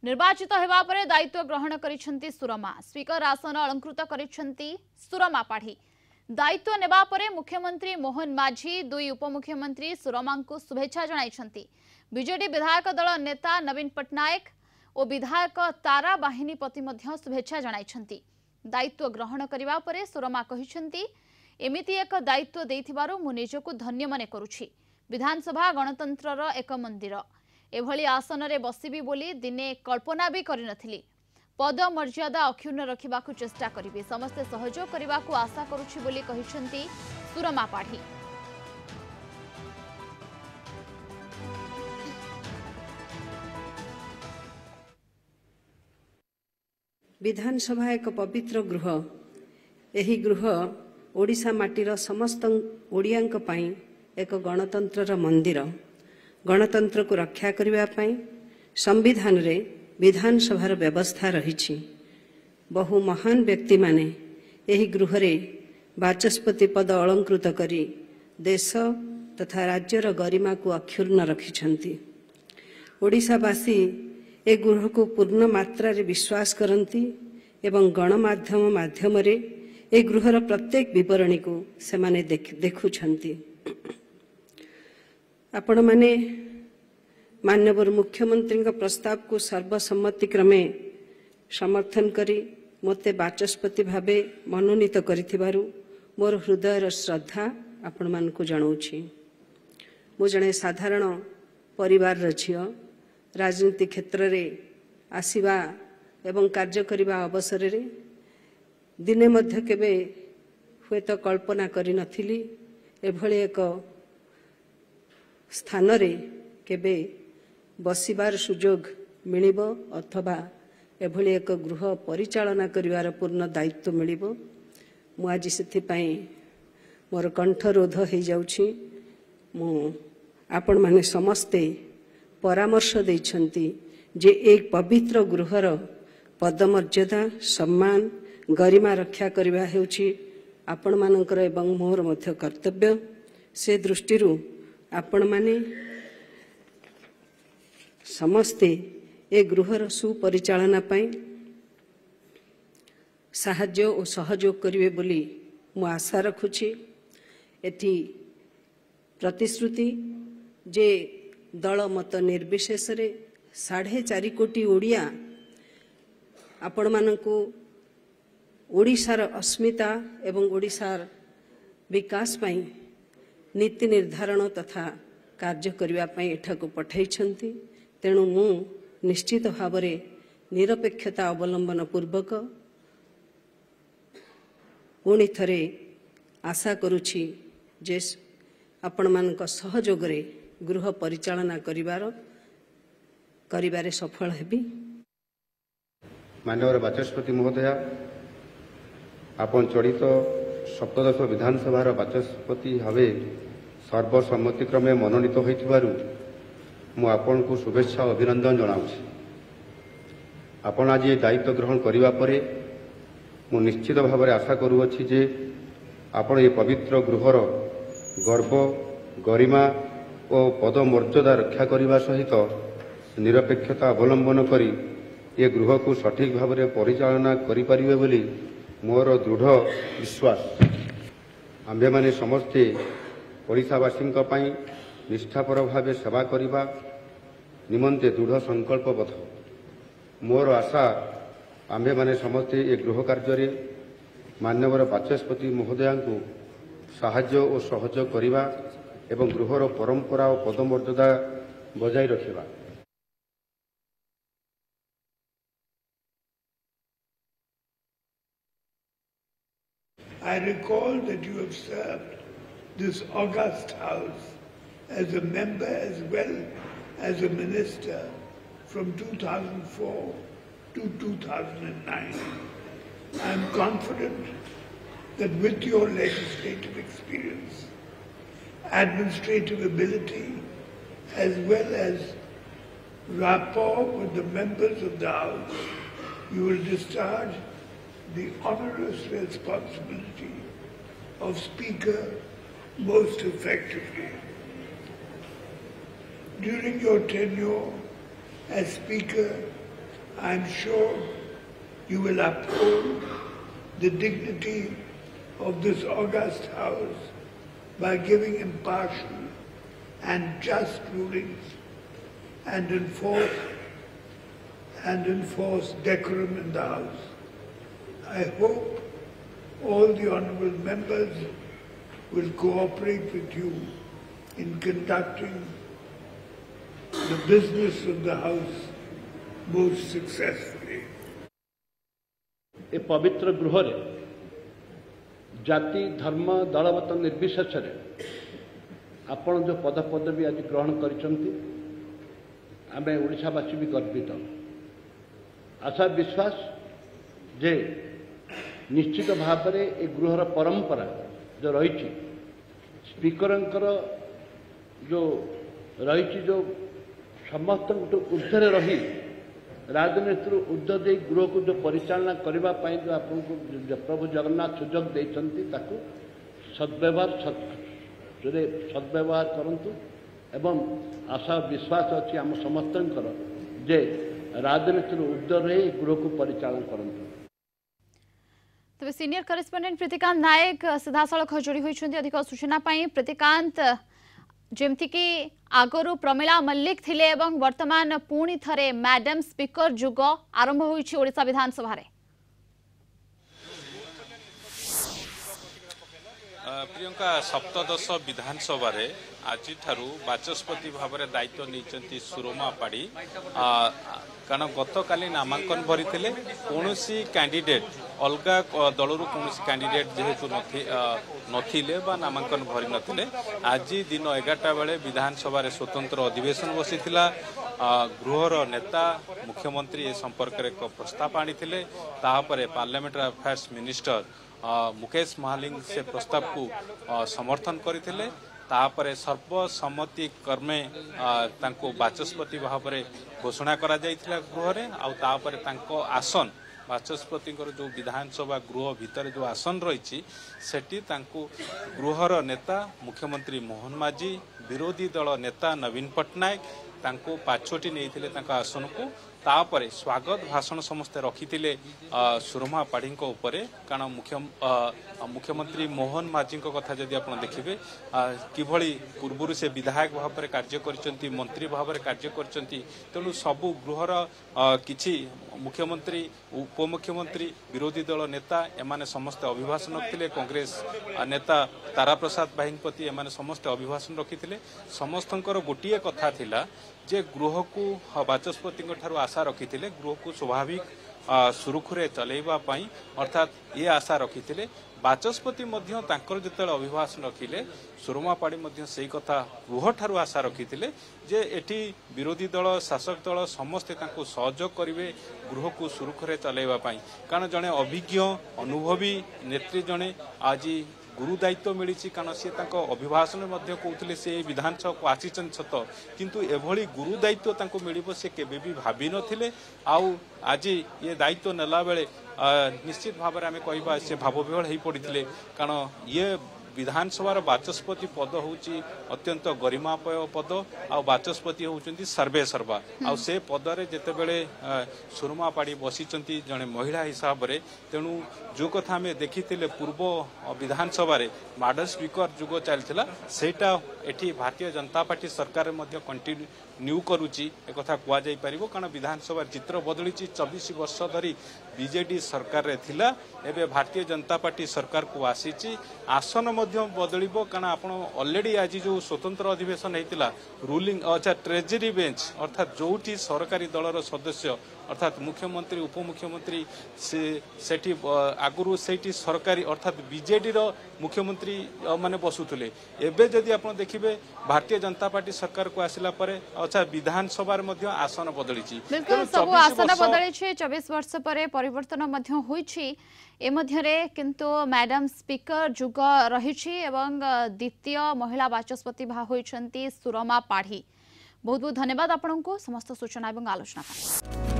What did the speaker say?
निर्वाचित हेबा परे दायित्व ग्रहण करिसेंती सुरमा। स्पीकर आसन अलंकृत करिसेंती सुरमा पाढ़ी। दायित्व नेबा परे मुख्यमंत्री मोहन माझी दुई उपमुख्यमंत्री सुरमा को शुभेच्छा जणाइछंती। बीजेडी विधायक दल नेता नवीन पट्टनायक और विधायक तारा बाहिनीपति मध्य शुभेच्छा जणाइछंती। दायित्व ग्रहण करिबा परे सुरमा कहिसेंती एमिति एक दायित्व देइथिबारु मु निजको धन्य मने करूछि। विधानसभा गणतंत्रर एक मंदिर एभली आसन रे बसिबी बोली दिने कल्पना भी करि नथिली। पद मर्यादा अक्षुण्ण रखिबाकु चेष्टा करिबे, समस्ते सहयोग करिबाकु आशा करूछि बोली कहिसेंती सुरमा पाढ़ी। विधानसभा एक पवित्र गृह। एही गृह ओडिशा माटीर समस्त ओडियांक पई एक गणतंत्रर मंदिर। गणतंत्र को रक्षा करिबा पई संविधान रे विधानसभार व्यवस्था रही। बहु महान व्यक्ति माने एही गृह रे बाचस्पति पद अलंकृत करी देश तथा राज्यर गरिमा को अक्षुण्ण रखिछंती। ओडिशावासी ए गृह को पूर्ण मात्रा रे विश्वास करती एवं गणमाध्यम माध्यम रे ए गृहर प्रत्येक विवरणी को सेमाने देखुछंती। आपण माने माननीय मुख्यमंत्री प्रस्ताव को सर्वसम्मति क्रमे समर्थन करी मते बाचस्पति भावे मनोनीत करिथिबारु मोर हृदयर श्रद्धा आपण मान को जणाउछि। मु जणे साधारण परिवार र झियो राजनीति क्षेत्र रे आसीबा एवं कार्य करिबा अवसर रे दिने मध्य केबे हुए तो कल्पना करि नथिली एभली एक स्थान रे केबे बसिबार सुजोग मिलिबो अथवा एभली एक गृह परिचालना करिवार पूर्ण दायित्व मिलिबो। मु आज सेथि पई मोर कंठरोध हो जाउछि। मु आपण माने समस्ते परामर्श दैछंती जे एक पवित्र गृहर पदमर्यादा सम्मान गरिमा रक्षा करिबा हेउछि आपण मानकर एवं मोर मध्य कर्तव्य। से दृष्टिरु आपण माने समस्ते ए गृहर सुपरिचालना पाई साहाय्य और सहयोग करिवे बोली मु आशा रखुछि। एथि प्रतिश्रुति जे दल मत निर्विशेष रे 4.5 कोटी ओडिया आपण मानकु ओडिशार अस्मिता एवं ओडिशार विकास पाई नीति निर्धारण तथा कार्य करिवा पाई एठाकु पठाइछंती। तेणु मु निश्चित भाव में निरपेक्षता अवलंबन पूर्वक पुणी थरे आशा करुछि जे आपण मानक सहयोग रे गृह परिचालना करिबारे सफल हेबी। माननीय बाचस्पति महोदय, आपण चलित सप्तदश विधानसभा बाचस्पति भावे सर्वसम्मतिक्रमे मनोनीत होइथिबारु मु आपण को शुभेच्छा अभिनंदन जनाऊँगी। आपण आज ये दायित्व ग्रहण करिबा परे मु निश्चित भाव में आशा करुअछि जे आपण ये पवित्र गृहर गर्व गरिमा और पदमर्यादा रक्षा करने सहित निरपेक्षता अवलंबन करी ये गृह को सठिक भाव में परिचालना करिपारिबे बोली मोर दृढ़ विश्वास। आम्भे माने समस्ते ओडिशावासी निष्ठापर भाव सेवा करने निमंते दृढ़ संकल्पबद्ध। मोर आशा आम्भे माने समस्ते ए गृह कार्य माननीय बाचस्पति महोदया को साहाय्य और सहयोग करने एवं गृहर परंपरा और पदमर्यादा बजाय रखिबा। I recall that you have served this august house as a member as well as a minister from 2004 to 2009. I am confident that with your legislative experience, administrative ability, as well as rapport with the members of the House, you will discharge the onerous responsibility of Speaker most effectively. During your tenure as Speaker, I'm sure you will uphold the dignity of this august house by giving impartial and just rulings and enforce decorum in the house. I hope all the honorable members will cooperate with you in conducting the business of the house most successfully. ए पवित्र गृह रे जाति धर्म दलमत निर्विशेष आपण जो पद पदवी आज ग्रहण करिसंती आमे ओडिशावासी भी गर्वित आशा विश्वास जे निश्चित भाव में ए गृहर परंपरा जो रही स्पीकर जो रही जो समस्त ऊर्धे रही राजनीति ऊर्ध्व दे गृह को जो परिचालना करने जो आपको प्रभु जगन्नाथ सुजोग देते सद्व्यवहार करंतु एवं आशा विश्वास अच्छी आम समस्त जे राजनीति ऊर्ध्व रही गृह को परिचालन करंतु। तबे सीनियर करेस्पोंडेंट प्रीतिकांत नायक सीधासलख जोड़ी होइछन्ती अधिक सूचना पाई। प्रीतिकांत, जेमती कि आगरु प्रमिला मल्लिक थिले एवं वर्तमान पुणी थरे मैडम स्पीकर जुग आरंभ होइछि ओडिशा विधानसभा रे। प्रियंका सप्तदश विधानसभा रे आज ठारू बाचस्पति भाव में दायित्व नहीं सुरमा पाड़ी कारण गत काली नामांकन भरी कौन कैंडिडेट अलग दलर कौन कैंडिडेट जेहेतु नथिले बा नामांकन भरी नथिले आज दिन 11टा बेले विधानसभा रे स्वतंत्र अधिवेशन बसी गृहर नेता मुख्यमंत्री ए संपर्क में एक प्रस्ताव आनी parliamentary affairs minister Mukesh Mahaling से प्रस्ताव को समर्थन करते तापर सर्वसम्मति क्रमे बाचस्पति भाव में घोषणा करा जाइथिला गृह रे आउे आसन बाचस्पति जो विधानसभा गृह भितर जो आसन रही सेठी गृहर नेता मुख्यमंत्री मोहन माझी विरोधी दल नेता नवीन पट्टनायक पाछोटी नहीं आसन को तापरे स्वागत भाषण समस्ते रखी सुरमा पाढ़ी कारण मुख्यमंत्री मोहन माझी कथा जदि आप देखिए किभली पूर्व से विधायक भाव में कार्य कर मंत्री भाव में कार्य कर तेणु सबू गृहर किछि मुख्यमंत्री उपमुख्यमंत्री विरोधी दल नेता एमाने समस्ते अभिभाषण रखिले कांग्रेस नेता तारा प्रसाद बाहिनीपति एमाने समस्ते अभिभाषण रखिले समस्तंकर गोटिए कथा थिला जे गृह को बाचस्पति ठारू आशा रखी गृह को स्वाभाविक सुरुखुरे चलैबा पई अर्थात ये आशा रखी बाचस्पति जिते अभिभाषण रखिले सुरमापाड़ी से कथा गृह ठारू आशा रखी जे एटी विरोधी दल शासक दल समस्ते सहयोग करेंगे गृह को सुरुखुरे चलैबा पई कारण जड़े अभिज्ञ अनुभवी नेत्री जड़े आज गुरु दायित्व मिली कारण सी अभिभाषण कहते से विधानसभा को आसीचन सत किंतु एभली गुरु दायित्व मिल से केबे भी भाभी नथिले आज ये दायित्व नेला बेले निश्चित भाव में आम कह से भावविहल हो पड़ते कारण ये विधानसभार बाचस्पति पद होची अत्यंत गरिमापय पद आ बाचस्पति होचंती सर्वे सर्वा आ से पदरे जेतेबेले सुरमापाड़ी बसीचंती जने महिला हिसाब रे तेणु जो कथा आम देखिथिले पूर्व विधानसभा रे मॉडल स्पीकर जुग चलथिला सेटा एठी भारतीय जनता पार्टी सरकार मध्ये कंटिन्यू करूची एक कथा कुआ जाई परिबो कारण विधानसभा चित्र बदलिची 24 वर्ष धरी बीजेडी सरकार रे थिला एबे भारतीय जनता पार्टी सरकार को आसीची आसन बदलिबो कारण आपण ऑलरेडी आज जो स्वतंत्र अधिवेशन होता रूलिंग अच्छा ट्रेजरी बेंच अर्थात जोटी सरकारी दलर सदस्य अर्थात मुख्यमंत्री उपमुख्यमंत्री से आगुरी से सरकारी अर्थात बीजेडी रो मुख्यमंत्री माने बसुले एबे जदि आप देखिए भारतीय जनता पार्टी सरकार को आसिला परे अच्छा विधानसभा आसन बदली सब आसन बदली 24 वर्ष पर परिवर्तन ए मध्यरे किंतु मैडम स्पीकर जुग रही एवं द्वितीय महिला बाचस्पति होइछंती सुरमा पाढ़ी। बहुत बहुत धन्यवाद आपको समस्त सूचना और आलोचना।